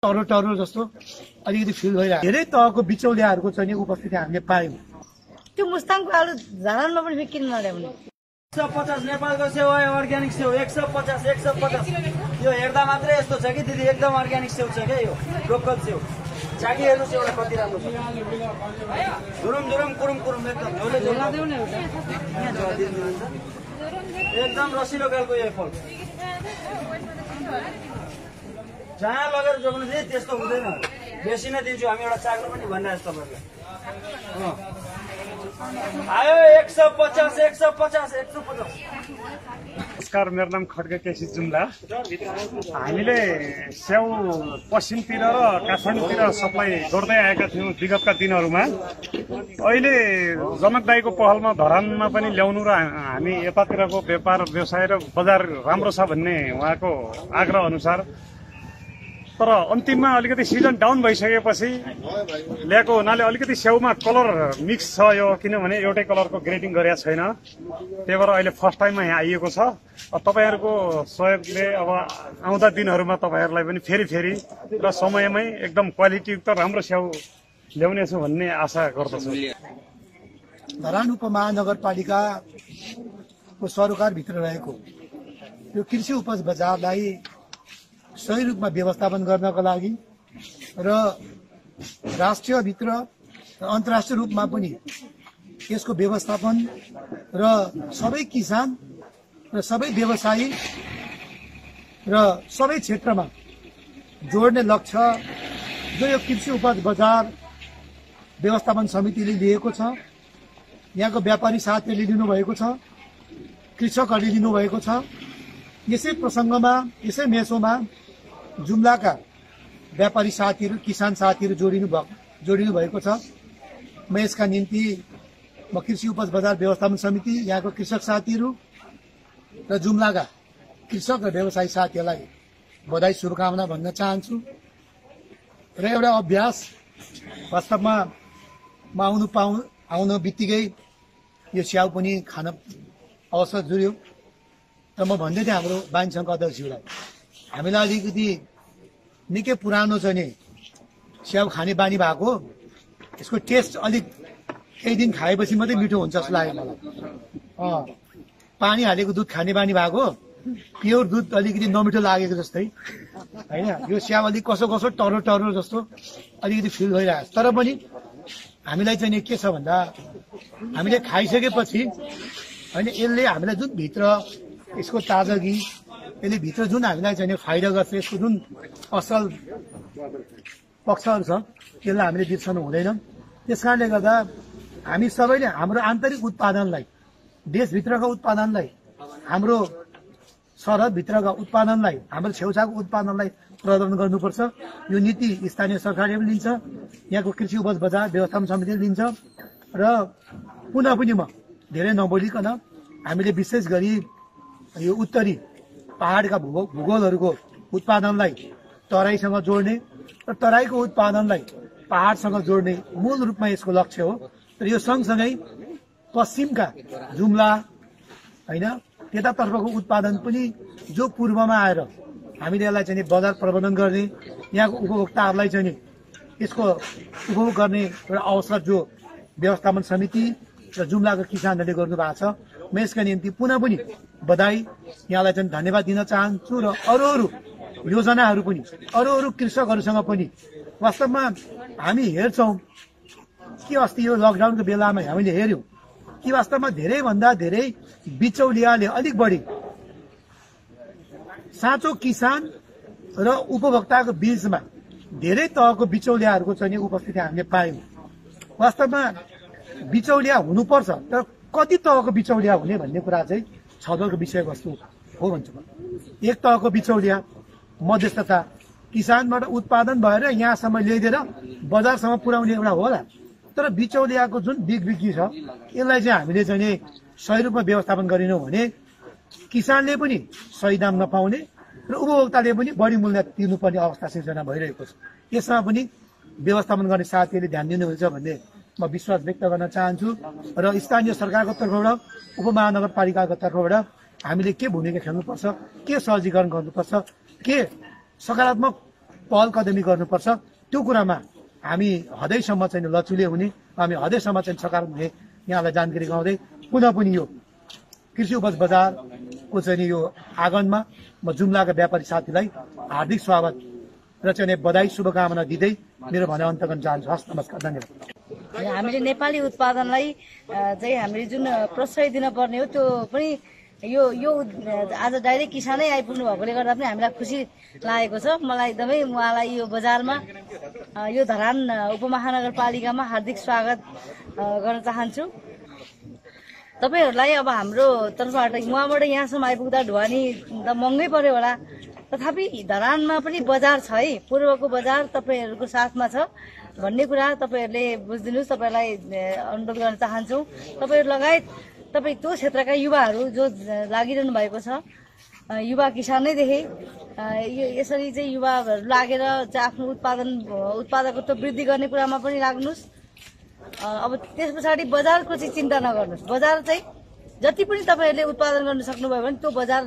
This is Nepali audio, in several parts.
टरो टरो जस्तो अलिकति फिल भइरहेको धेरै तहको बिचौलियाहरूको चाहिँ उपस्थिति हामीले पायौँ। त्यो मुस्ताङको आलु झारानमा पनि किन नल्याउने? 150 नेपालको सेउ हो, अर्ग्यानिक सेउ 150 यो हेर्दा मात्रै यस्तो छ कि दिदी एकदम अर्ग्यानिक सेउ छ क्या, यो लोकल सेउ। झाकी हेर्नुहोस् एउटा कति राम्रो छ, धुरुम धुरुम कुरुम कुरुम एकदम एकदम रसिलो खालको यो फल। जहाँ लगेर जोग्नु चाहिँ त्यस्तो हुँदैन, बेसी नै दिन्छु हामी, एउटा चाक्रो पनि भनिरहेको छ तपाईँहरूलाई। आयो 150 नमस्कार, मेरो नाम खड्का केसी जुम्ला। हामीले स्याउ पश्चिमतिर र काठमाडौँतिर सप्लाई गर्दै आएका थियौँ विगतका दिनहरूमा। अहिले जनक दाईको पहलमा धरानमा पनि ल्याउनु र हामी यतातिरको व्यापार व्यवसाय र बजार राम्रो छ भन्ने उहाँको आग्रह अनुसार, तर अन्तिममा अलिकति सिजन डाउन भइसकेपछि ल्याएको हुनाले अलिकति स्याउमा कलर मिक्स छ यो, किनभने एउटै कलरको ग्रेडिङ गरेको छैन। त्यही भएर अहिले फर्स्ट टाइममा यहाँ आइएको छ। तपाईँहरूको सहयोगले अब आउँदा दिनहरूमा तपाईँहरूलाई पनि फेरि र समयमै एकदम क्वालिटीयुक्त राम्रो स्याउ ल्याउनेछु भन्ने आशा गर्दछु। धरान उपमहानगरपालिकाको सरोकारभित्र रहेको यो कृषि उपज बजारलाई सही रूपमा व्यवस्थापन गर्नको लागि र राष्ट्रियभित्र र अन्तर्राष्ट्रिय रूपमा पनि यसको व्यवस्थापन र सबै किसान र सबै व्यवसायी र सबै क्षेत्रमा जोड्ने लक्ष्य जो यो कृषि उपज बजार व्यवस्थापन समितिले लिएको छ, यहाँको व्यापारी साथीहरूले लिनुभएको छ, कृषकहरूले लिनुभएको छ। यसै प्रसङ्गमा यसै मेसोमा जुम्लाका व्यापारी साथीहरू, किसान साथीहरू जोडिनु भएको छ। म यसका निम्ति कृषि उपज बजार व्यवस्थापन समिति, यहाँको कृषक साथीहरू र जुम्लाका कृषक र व्यवसायी साथीहरूलाई बधाई शुभकामना भन्न चाहन्छु। र एउटा अभ्यास वास्तवमा म आउनु बित्तिकै यो स्याउ पनि खान अवसर जुर्यो र म भन्दै थिएँ हाम्रो बाइनसङ्घको अध्यक्षज्यूलाई, हामीलाई अलिकति निकै पुरानो छ नि स्याउ खाने बानी भएको, यसको टेस्ट अलिक केही दिन खाएपछि मात्रै मिठो हुन्छ जस्तो लाग्यो मलाई। पानी हालेको दुध खाने बानी भएको, प्योर दुध अलिकति नमिठो लागेको जस्तै होइन। यो स्याउ अलिक कसो टरो टरो जस्तो अलिकति फिल भइरहेको छ। तर पनि हामीलाई चाहिँ के छ भन्दा, हामीले खाइसकेपछि होइन यसले हामीलाई जुन भित्र यसको ताजगी, यसले भित्र जुन हामीलाई चाहिँ फाइदा गर्छ, यसको जुन असल पक्षहरू छ त्यसलाई हामीले बिर्सनु हुँदैन। त्यस कारणले गर्दा हामी सबैले हाम्रो आन्तरिक उत्पादनलाई, देशभित्रका उत्पादनलाई, हाम्रो सरहदभित्रका उत्पादनलाई, हाम्रो छेउछाउको उत्पादनलाई प्रदान गर्नुपर्छ। यो नीति स्थानीय सरकारले पनि लिन्छ, यहाँको कृषि उपज बजार व्यवस्थापन समितिले लिन्छ। र पुनः पनि म धेरै नबोलिकन हामीले विशेष गरी यो उत्तरी पहाडका भूगोलहरूको उत्पादनलाई तराईसँग जोड्ने र तराईको उत्पादनलाई पहाडसँग जोड्ने मूल रूपमा यसको लक्ष्य हो। र यो सँगसँगै पश्चिमका जुम्ला होइन त्यतातर्फको उत्पादन पनि जो पूर्वमा आएर हामीले यसलाई चाहिँ बजार प्रबन्धन गर्ने, यहाँको उपभोक्ताहरूलाई चाहिँ यसको उपभोग गर्ने एउटा अवसर जो व्यवस्थापन समिति र जुम्लाको किसानहरूले गर्नुभएको छ, म यसका निम्ति पुनः पनि बधाई, यहाँलाई चाहिँ धन्यवाद दिन चाहन्छु। र अरू योजनाहरू पनि अरू कृषकहरूसँग पनि वास्तवमा हामी हेर्छौँ कि अस्ति यो लकडाउनको बेलामा हामीले हेऱ्यौँ कि वास्तवमा धेरैभन्दा धेरै बिचौलियाले अलिक बढी साँचो किसान र उपभोक्ताको बीचमा धेरै तहको बिचौलियाहरूको चाहिँ उपस्थिति हामीले पायौँ। वास्तवमा बिचौलिया हुनुपर्छ, तर कति तहको बिचौलिया हुने भन्ने कुरा चाहिँ छलफलको विषयवस्तु हो भन्छु। एक तहको बिचौलिया मध्यस्थता, किसानबाट उत्पादन भएर यहाँसम्म ल्याइदिएर बजारसम्म पुर्याउने एउटा होला, तर बिचौलियाको जुन बिक्री छ यसलाई चाहिँ हामीले चाहिँ सही रूपमा व्यवस्थापन गरेनौँ भने किसानले पनि सही दाम नपाउने र उपभोक्ताले पनि बढी मूल्य तिर्नुपर्ने अवस्था सिर्जना भइरहेको छ। यसमा पनि व्यवस्थापन गर्ने साथीहरूले ध्यान दिनुहुन्छ भन्ने म विश्वास व्यक्त गर्न चाहन्छु। र स्थानीय सरकारको तर्फबाट, उपमहानगरपालिकाको तर्फबाट हामीले के भूमिका खेल्नुपर्छ, के सहजीकरण गर्नुपर्छ, के सकारात्मक पहल कदमी गर्नुपर्छ। त्यो कुरामा हामी हदैसम्म चाहिँ लचुले हुने, हामी हदैसम्म चाहिँ सकारात्मक हुने यहाँलाई जानकारी गराउँदै पुनः पनि यो कृषि उपज बजारको चाहिँ यो आँगनमा म जुम्लाका व्यापारी साथीलाई हार्दिक स्वागत र चाहिँ बधाई शुभकामना दिँदै मेरो भनाइ अन्त गर्न चाहन्छु। हस्, नमस्कार, धन्यवाद। हामीले नेपाली उत्पादनलाई चाहिँ हामीले जुन प्रोत्साहित दिनुपर्ने हो त्यो पनि यो आज डाइरेक्ट किसानै आइपुग्नु भएकोले गर्दा पनि हामीलाई खुसी लागेको छ। मलाई एकदमै उहाँलाई यो बजारमा यो धरान उपमहानगरपालिकामा हार्दिक स्वागत गर्न चाहन्छु। तपाईँहरूलाई अब हाम्रो तर्फबाट उहाँबाट यहाँसम्म आइपुग्दा ढुवानी त महँगै पर्यो होला, तथापि धरानमा पनि बजार छ है, पूर्वको बजार तपाईँहरूको साथमा छ भन्ने कुरा तपाईँहरूले बुझिदिनुहोस्। तपाईँहरूलाई अनुरोध गर्न चाहन्छौँ। तपाईँहरू लगायत तपाईँ त्यो क्षेत्रका युवाहरू जो लागिरहनु भएको छ, युवा किसानैदेखि यसरी चाहिँ युवाहरू लागेर चाहिँ आफ्नो उत्पादकत्व वृद्धि गर्ने कुरामा पनि लाग्नुहोस्। अब त्यस पछाडि बजारको चाहिँ चिन्ता नगर्नुहोस्। बजार चाहिँ जति पनि तपाईँहरूले उत्पादन गर्न सक्नुभयो भने त्यो बजार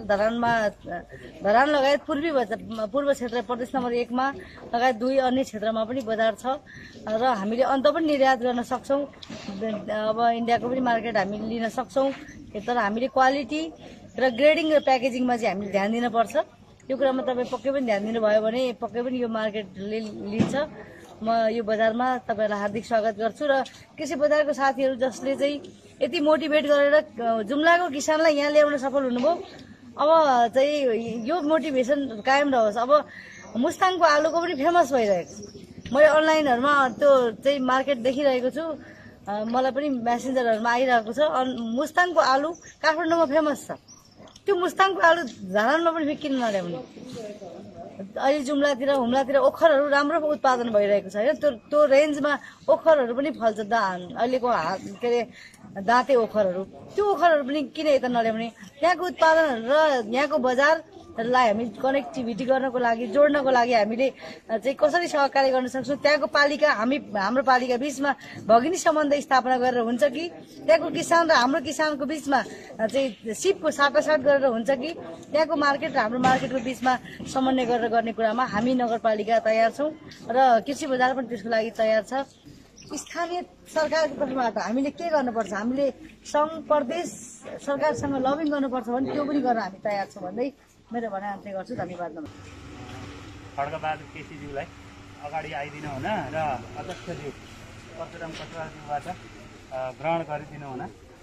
धरान लगायत पूर्व क्षेत्र प्रदेश नम्बर 1 मा लगायत 2 अन्य क्षेत्रमा पनि बजार छ र हामीले अन्त पनि निर्यात गर्न सक्छौँ। अब इन्डियाको पनि मार्केट हामीले लिन सक्छौँ, तर हामीले क्वालिटी र ग्रेडिङ र प्याकेजिङमा चाहिँ हामीले ध्यान दिनुपर्छ। यो कुरामा तपाईँ पक्कै पनि ध्यान दिनुभयो भने पक्कै पनि यो मार्केटले लिन्छ। म यो बजारमा तपाईँलाई हार्दिक स्वागत गर्छु र कृषि बजारको साथीहरू जसले चाहिँ यति मोटिभेट गरेर जुम्लाको किसानलाई यहाँ ल्याउन सफल हुनुभयो, अब चाहिँ यो मोटिभेसन कायम रहोस्। अब मुस्ताङको आलुको पनि फेमस भइरहेको छ। मैले अनलाइनहरूमा त्यो चाहिँ मार्केट देखिरहेको छु, मलाई पनि मेसेन्जरहरूमा आइरहेको छ। मुस्ताङको आलु काठमाडौँमा फेमस छ, त्यो मुस्ताङको आलु धरानमा पनि किन नल्याउने। अहिले जुम्लातिर हुम्लातिर ओखरहरू राम्रो उत्पादन भइरहेको छ होइन, त्यो रेन्जमा ओखरहरू पनि फल्छ। अहिलेको के अरे दाँते ओखरहरू, त्यो ओखरहरू पनि किन यता नल्याउने। त्यहाँको उत्पादनहरू र यहाँको बजारलाई हामी कनेक्टिभिटी गर्नको लागि, जोड्नको लागि हामीले चाहिँ कसरी सहकार्य गर्न सक्छौँ। त्यहाँको पालिका हाम्रो पालिका बिचमा भगिनी सम्बन्ध स्थापना गरेर हुन्छ कि त्यहाँको किसान र हाम्रो किसानको बिचमा चाहिँ सिपको साटासाट गरेर हुन्छ कि त्यहाँको मार्केट र हाम्रो मार्केटको बिचमा समन्वय गरेर गर्ने कुरामा हामी नगरपालिका तयार छौँ र कृषि बजार पनि त्यसको लागि तयार छ। स्थानीय सरकारको तर्फबाट हामीले के गर्नुपर्छ, हामीले सङ्घ प्रदेश सरकारसँग लबिङ गर्नुपर्छ भने त्यो पनि गर्न हामी तयार छौँ भन्दै मेरो भनाइ अन्त्य गर्छु। धन्यवाद। खड्गबहादुर केसीज्यूलाई अगाडि आइदिनु हुन र अध्यक्षज्यू परशुराम कटुवाज्यूबाट ग्रहण गरिदिनु हुन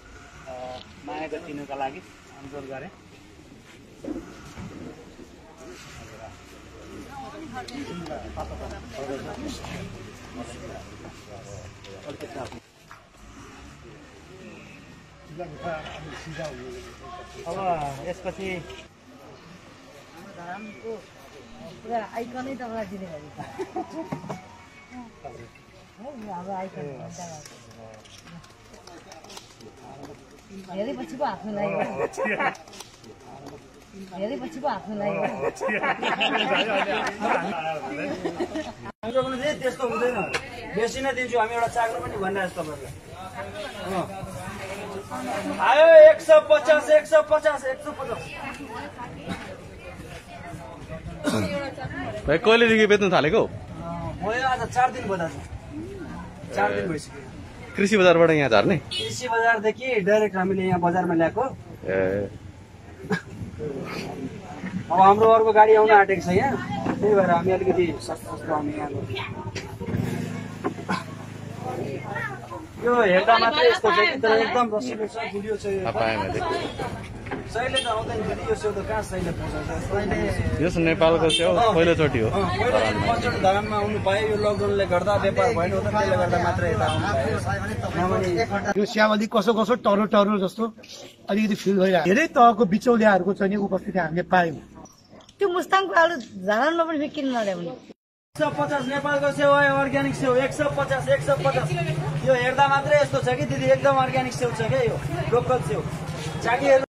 माया दिनुका लागि अनुरोध गरेँ। अब यसपछि धरानको पुरा आइकनै तपाईँलाई दिने भयो हाम्रो आइकन धेरै पछि पो आफ्नो लाग्यो, धेरै पछि पो आफ्नो लाग्यो। त्यस्तो हुँदैन, बेसी नै दिन्छु हामी। एउटा चाक्रो पनि भनिरहेको छु तपाईँहरूलाई। आयो 150 150 150। भाइ कहिलेदेखि बेच्नु थालेको? भयो आज 4 दिन भयो दाजु, 4 दिन भइसक्यो। कृषि बजारबाट यहाँ झर्ने? कृषि बजारदेखि डाइरेक्ट हामीले यहाँ बजारमा ल्याएको। अब हाम्रो अर्को गाडी आउन आँटेको छ यहाँ, त्यही भएर हामी अलिकति सस्तो आउने यहाँ। यो हेर्दा मात्रै यस्तो छ कि तर एकदम रसिलो छ, गुलियो छ। सहिले त आउँदैन फेरि यो सेउ त कहाँ सहिले पाउँछ। यो नेपालको सेउ पहिलोचोटि हो पहिलोचोटि धरानमा आउनु पायो। यो लकडाउनले गर्दा व्यापार भएन, त्यसले गर्दा मात्रै यता आउनु पायो। यो स्याउ अलिक कसो टरो जस्तो अलिकति फिल भइरहेको। धेरै तहको बिचौलियाहरूको चाहिँ उपस्थिति हामीले पायौँ। त्यो मुस्ताङको आलु धरानमा पनि किन नल्याउने। 150 नेपालको सेउ हो, अर्ग्यानिक सेउ 150 150। यो हेर्दा मात्रै यस्तो छ कि दिदी एकदम अर्ग्यानिक सेउ छ क्या, यो लोकल सेउ।